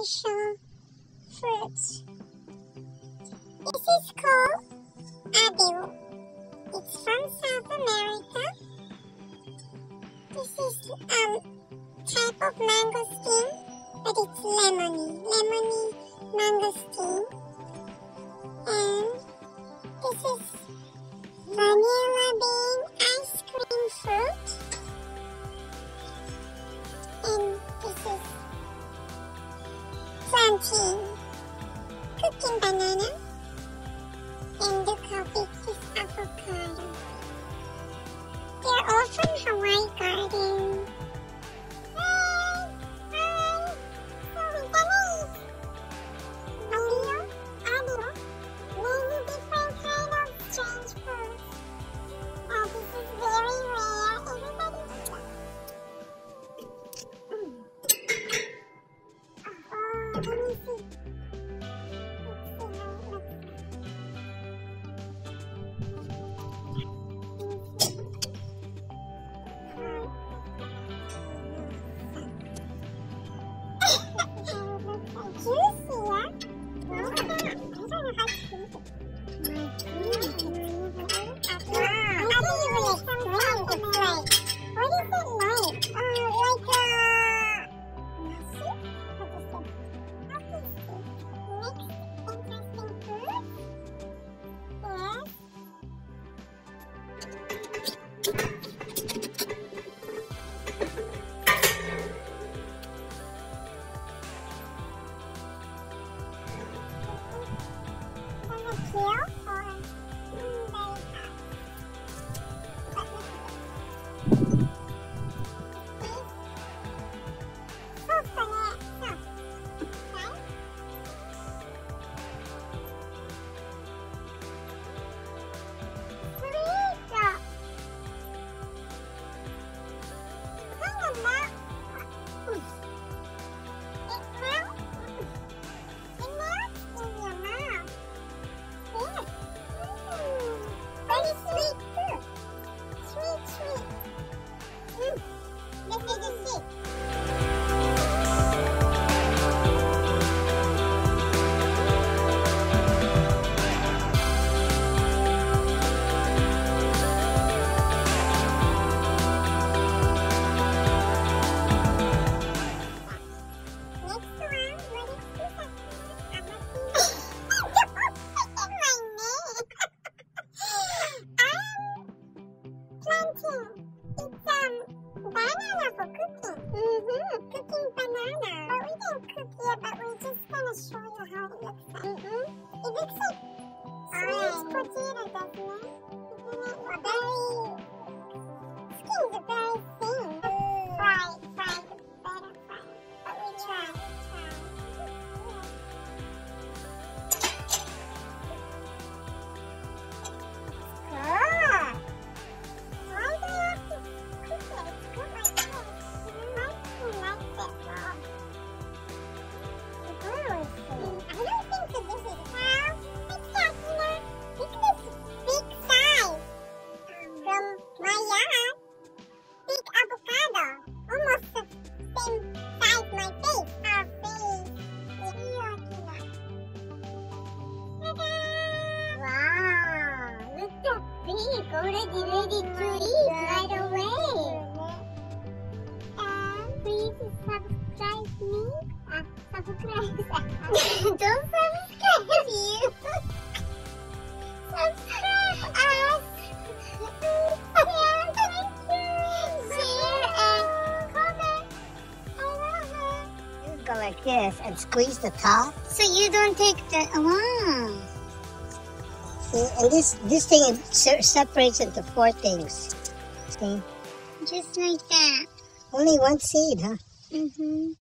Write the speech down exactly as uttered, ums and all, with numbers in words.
special fruits. This is called Abiu. It's from South America. This is um type of mangosteen, but it's lemony, lemony mangosteen. And this is vanilla bean ice cream fruit. And this is plantain, cooking banana. And look how big this avocado. They're all from Hawaii Garden. Hi! Hi! So Japanese! Abiu, Abiu. Many different kind of strange fruits. Uh, this is very rare. Everybody knows that. Mm. Oh, let me see. Already ready to eat right away. And please subscribe me. Uh, subscribe. Don't subscribe you. Subscribe us. Yeah, thank you. Share and comment. I love it. You go like this and squeeze the top. So you don't take the wow. See, and this this thing se separates into four things. See? Just like that. Only one seed, huh? Mm-hmm.